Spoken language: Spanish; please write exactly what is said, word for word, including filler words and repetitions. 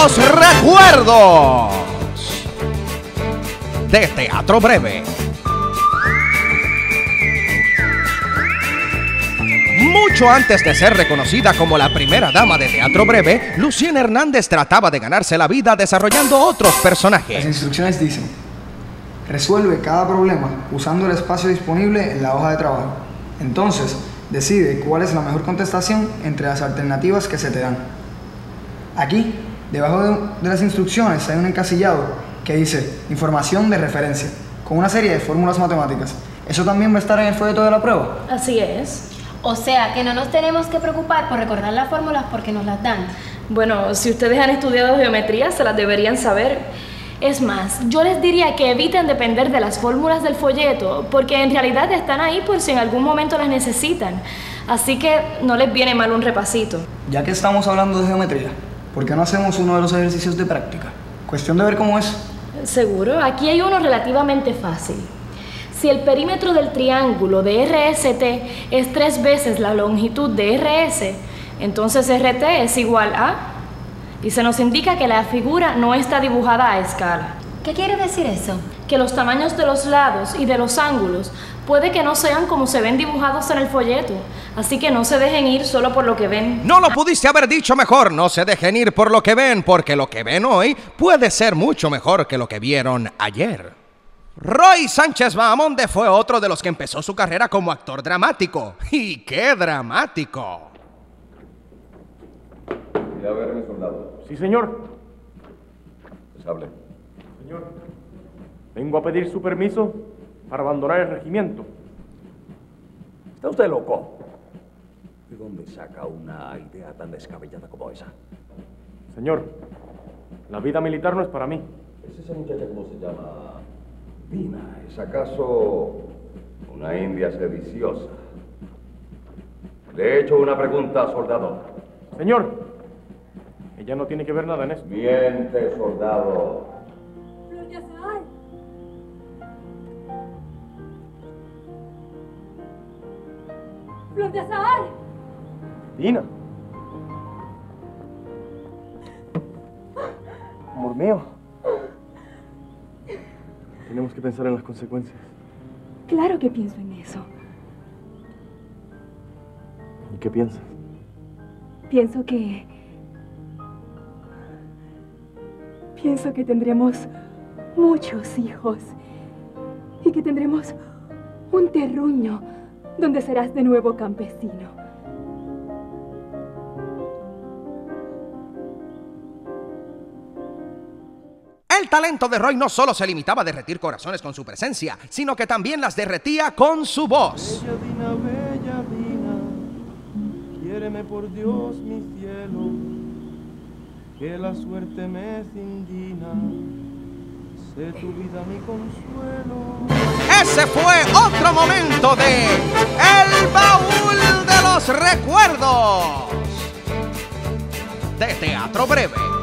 los recuerdos de Teatro Breve. Mucho antes de ser reconocida como la primera dama de Teatro Breve, Lucien Hernández trataba de ganarse la vida desarrollando otros personajes. Las instrucciones dicen: resuelve cada problema usando el espacio disponible en la hoja de trabajo. Entonces, decide cuál es la mejor contestación entre las alternativas que se te dan. Aquí, debajo de, de las instrucciones, hay un encasillado que dice información de referencia, con una serie de fórmulas matemáticas. ¿Eso también va a estar en el folleto de la prueba? Así es. O sea, que no nos tenemos que preocupar por recordar las fórmulas porque nos las dan. Bueno, si ustedes han estudiado geometría, se las deberían saber. Es más, yo les diría que eviten depender de las fórmulas del folleto, porque en realidad están ahí por si en algún momento las necesitan. Así que no les viene mal un repasito. Ya que estamos hablando de geometría, ¿por qué no hacemos uno de los ejercicios de práctica? Cuestión de ver cómo es. Seguro, aquí hay uno relativamente fácil. Si el perímetro del triángulo de R S T es tres veces la longitud de R S, entonces R T es igual a... Y se nos indica que la figura no está dibujada a escala. ¿Qué quiere decir eso? Que los tamaños de los lados y de los ángulos puede que no sean como se ven dibujados en el folleto. Así que no se dejen ir solo por lo que ven. No lo pudiste haber dicho mejor. No se dejen ir por lo que ven, porque lo que ven hoy puede ser mucho mejor que lo que vieron ayer. Roy Sánchez Bahamonde fue otro de los que empezó su carrera como actor dramático. ¡Y qué dramático! ¿Quería verme, soldado? Sí, señor. Pues hable. Señor, vengo a pedir su permiso para abandonar el regimiento. ¿Está usted loco? ¿De dónde saca una idea tan descabellada como esa? Señor, la vida militar no es para mí. ¿Es esa muchacha cómo se llama? Dina. ¿Es acaso una india sediciosa? Le he hecho una pregunta, soldado. Señor, ella no tiene que ver nada en esto. Miente, soldado. Flor de Azahar. Flor de Azahar. Dina. Amor mío. Tenemos que pensar en las consecuencias. Claro que pienso en eso. ¿Y qué piensas? Pienso que... Pienso que tendremos muchos hijos. Y que tendremos un terruño donde serás de nuevo campesino. El talento de Roy no solo se limitaba a derretir corazones con su presencia, sino que también las derretía con su voz. Bella Dina, bella Dina, quiéreme por Dios mi cielo, que la suerte me cindina, sé tu vida mi consuelo. Ese fue otro momento de El Baúl de los Recuerdos de Teatro Breve.